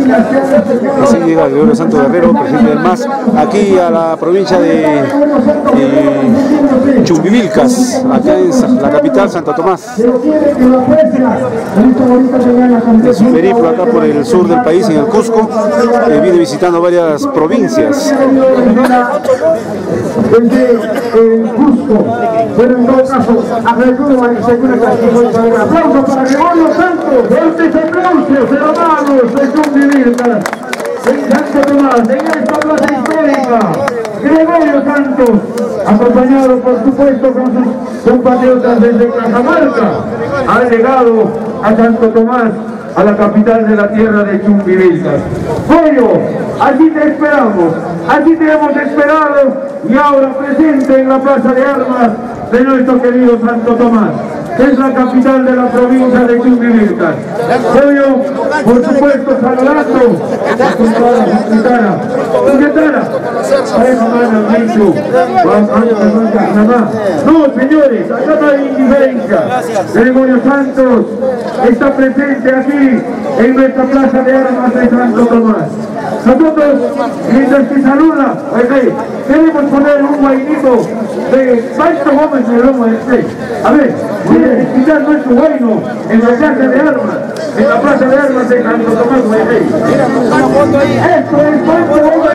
Así llega Gregorio Santos Guerrero, presidente del MAS, aquí a la provincia de Chumbivilcas, acá en la capital, Santo Tomás. Es un periplo acá por el sur del país, en el Cusco, viene visitando varias provincias. Desde el Cusco, pero en todo caso, aplauso para Gregorio Santos, fuertes aplausos, hermanos de Chumbivilcas, en Santo Tomás, en esta plaza histórica. Gregorio Santos, acompañado por supuesto con sus compatriotas desde Cajamarca, ha llegado a Santo Tomás, a la capital de la tierra de Chumbivilcas. Pollo, allí te esperamos, allí te hemos esperado y ahora presente en la plaza de armas de nuestro querido Santo Tomás, que es la capital de la provincia de Chumbivilcas. Pollo, por supuesto, saludando a su secretaria. No, señores, acá no hay indiferencia. Gregorio Santos está presente aquí en nuestra plaza de armas de Santo Tomás. Nosotros, mientras que saluda, queremos poner un guainito de Pancho Gómez en el lomo del play. A ver, quiere explicar nuestro guaino en la plaza de armas, en la plaza de armas de Santo Tomás. Esto es Pancho Gómez.